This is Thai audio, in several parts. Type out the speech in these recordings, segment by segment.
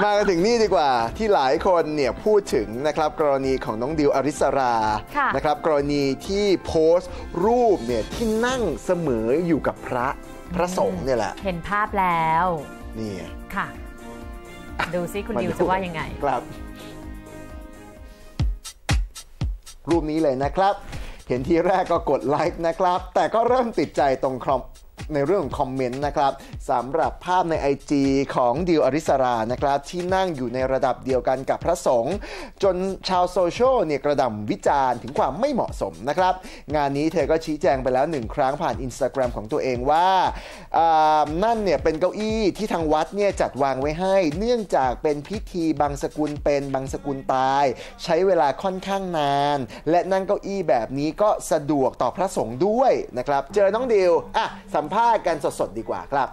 มากันถึงนี่ดีกว่าที่หลายคนเนี่ยพูดถึงนะครับกรณีของน้องดิวอริสรานะครับกรณีที่โพสต์รูปเนี่ยที่นั่งเสมออยู่กับพระสงฆ์เนี่ยแหละเห็นภาพแล้วนี่ค่ะดูซิคุณดิวจะว่ายังไงครับรูปนี้เลยนะครับเห็นทีแรกก็กดไลค์นะครับแต่ก็เริ่มติดใจตรงในเรื่องของคอมเมนต์นะครับสำหรับภาพใน IG ของดิวอริสรานะครับที่นั่งอยู่ในระดับเดียวกันกับพระสงฆ์จนชาวโซเชียลเนี่ยกระหน่ำวิจารณ์ถึงความไม่เหมาะสมนะครับงานนี้เธอก็ชี้แจงไปแล้ว1 ครั้งผ่าน Instagram ของตัวเองว่านั่นเนี่ยเป็นเก้าอี้ที่ทางวัดเนี่ยจัดวางไว้ให้เนื่องจากเป็นพิธีบังสกุลเป็นบังสกุลตายใช้เวลาค่อนข้างนานและนั่งเก้าอี้แบบนี้ก็สะดวกต่อพระสงฆ์ด้วยนะครับเจอน้องดิวสัมภาษณ์กันสดๆดีกว่าครับ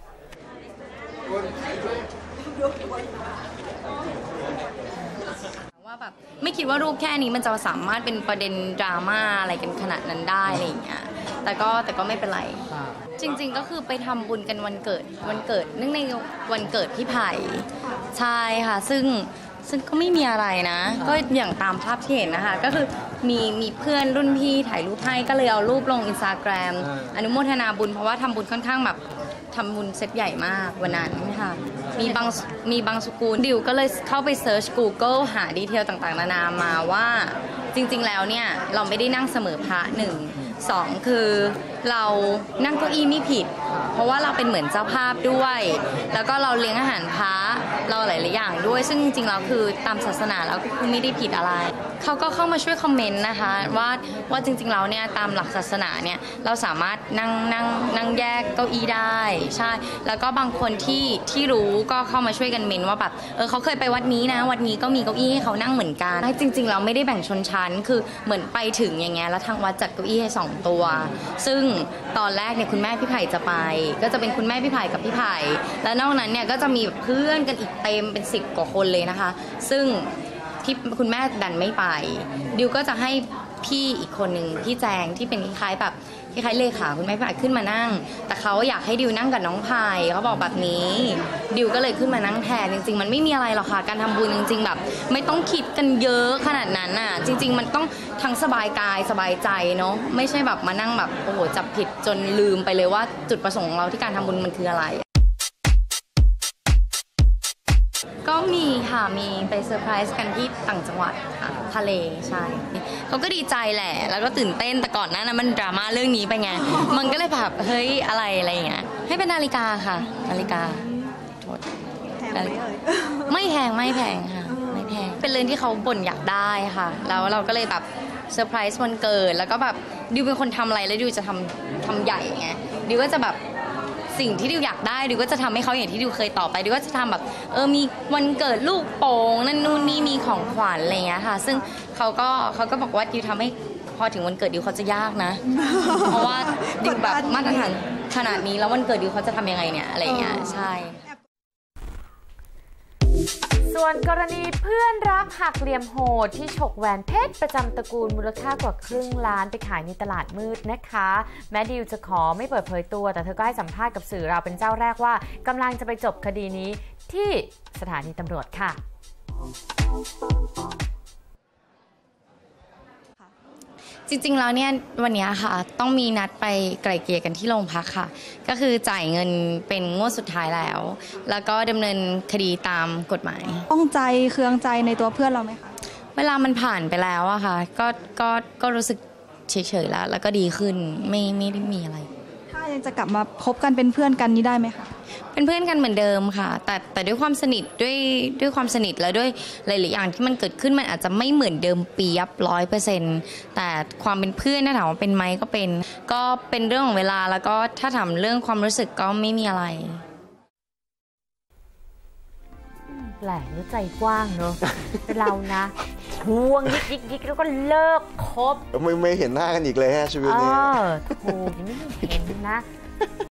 ว่าแบบไม่คิดว่ารูปแค่นี้มันจะสามารถเป็นประเด็นดราม่าอะไรกันขนาดนั้นได้อะไรอย่างเงี้ยแต่ก็ไม่เป็นไรจริงๆก็คือไปทำบุญกันวันเกิดเนื่องในวันเกิดพี่ไผ่ใช่ค่ะซึ่งก็ไม่มีอะไรนะก็อย่างตามภาพที่เห็นนะคะก็คือมีเพื่อนรุ่นพี่ถ่ายรูปให้ก็เลยเอารูปลง Instagram อนุโมทนาบุญเพราะว่าทำบุญค่อนข้างแบบทำบุญเซตใหญ่มากวันนั้นค่ะมีบางสกุลดิวก็เลยเข้าไปเซิร์ช Google หาดีเทลต่างๆนานามาว่าจริงๆแล้วเนี่ยเราไม่ได้นั่งเสมอพระ1 2คือเรานั่งเก้าอี้ไม่ผิดเพราะว่าเราเป็นเหมือนเจ้าภาพด้วยแล้วก็เราเลี้ยงอาหารพระเราหลายๆอย่างด้วยซึ่งจริงๆแล้วคือตามศาสนาแล้วก็คือไม่ได้ผิดอะไรเขาก็เข้ามาช่วยคอมเมนต์นะคะว่าจริงๆแล้วเนี่ยตามหลักศาสนาเนี่ยเราสามารถนั่งแยกเก้าอี้ได้ใช่แล้วก็บางคนที่รู้ก็เข้ามาช่วยกันเมนว่าแบบเขาเคยไปวัดนี้นะวัดนี้ก็มีเก้าอี้ให้เขานั่งเหมือนกันจริงๆเราไม่ได้แบ่งชนชั้นคือเหมือนไปถึงอย่างเงี้ยแล้วทางวัดจัดเก้าอี้ให้2 ตัวซึ่งตอนแรกเนี่ยคุณแม่พี่ไผ่จะไปก็จะเป็นคุณแม่พี่ไผ่กับพี่ไผ่แล้วนอกนั้นเนี่ยก็จะมีเพื่อนกันอีกเต็มเป็น10 กว่าคนเลยนะคะซึ่งที่คุณแม่ดันไม่ไปดิวก็จะให้พี่อีกคนหนึ่งพี่แจงที่เป็นคล้ายๆเลขาคุณแม่พี่ไผ่ขึ้นมานั่งแต่เขาอยากให้ดิวนั่งกับน้องไผ่เขาบอกแบบนี้ดิวก็เลยขึ้นมานั่งแทนจริงๆมันไม่มีอะไรหรอกค่ะการทำบุญจริงๆแบบไม่ต้องคิดกันเยอะขนาดนั้นน่ะจริงๆมันต้องทั้งสบายกายสบายใจเนาะไม่ใช่แบบมานั่งแบบโอ้โหจับผิดจนลืมไปเลยว่าจุดประสงค์ของเราที่การทำบุญมันคืออะไรก็มีค่ะมีไปเซอร์ไพรส์กันที่ต่างจังหวัดค่ะทะเลใช่เขาก็ดีใจแหละแล้วก็ตื่นเต้นแต่ก่อนหน้านั้นมันดราม่าเรื่องนี้ไปไงมันก็เลยแบบเฮ้ยอะไรอย่างเงี้ยให้เป็นนาฬิกาค่ะนาฬิกาโทษแพงไหมไม่แพงค่ะไม่แพงเป็นเรื่องที่เขาบ่นอยากได้ค่ะแล้วเราก็เลยแบบเซอร์ไพรส์วันเกิดแล้วก็แบบดิวเป็นคนทำอะไรแล้วดิวจะทำใหญ่ไงดิวก็จะแบบสิ่งที่ดิวอยากได้ดิวก็จะทำให้เขาอย่างที่ดิวเคยต่อไปดิวก็จะทำแบบมีวันเกิดลูกโป่งนั่นนู่นนี่มีของขวัญอะไรอย่างเงี้ยค่ะซึ่งเขาก็บอกว่าดิวทำให้พอถึงวันเกิดดิวเขาจะยากนะเพราะว่าดิวแบบมาตรฐานขนาดนี้แล้ววันเกิดดิวเขาจะทำยังไงเนี่ยอะไรอย่างเงี้ยใช่ส่วนกรณีเพื่อนรักหักเหลี่ยมโหดที่ฉกแหวนเพชรประจำตระกูลมูลค่ากว่า500,000,000ไปขายในตลาดมืดนะคะแม้ดิวจะขอไม่เปิดเผยตัวแต่เธอก็ให้สัมภาษณ์กับสื่อเราเป็นเจ้าแรกว่ากำลังจะไปจบคดีนี้ที่สถานีตำรวจค่ะจริงๆแล้วเนี่ยวันนี้ค่ะต้องมีนัดไปไกล่เกลี่ยกันที่โรงพักค่ะก็คือจ่ายเงินเป็นงวดสุดท้ายแล้วก็ดำเนินคดีตามกฎหมายต้องใจเคืองใจในตัวเพื่อนเราไหมคะเวลามันผ่านไปแล้วอะค่ะก็รู้สึกเฉยๆแล้วก็ดีขึ้นไม่ได้มีอะไรถ้ายังจะกลับมาคบกันเป็นเพื่อนกันนี้ได้ไหมคะเป็นเพื่อนกันเหมือนเดิมค่ะแต่ด้วยความสนิทด้วยความสนิทและด้วยหลายๆอย่างที่มันเกิดขึ้นมันอาจจะไม่เหมือนเดิมเปียบ100%แต่ความเป็นเพื่อนถ้าถามว่าเป็นไหมก็เป็นเรื่องของเวลาแล้วก็ถ้าถามเรื่องความรู้สึกก็ไม่มีอะไรแปลกแล้วใจกว้างเนอะเรานะทวงยิกแล้วก็เลิกคบไม่เห็นหน้ากันอีกเลยฮะชีวิตนี้ถูกยังไม่เห็นนะ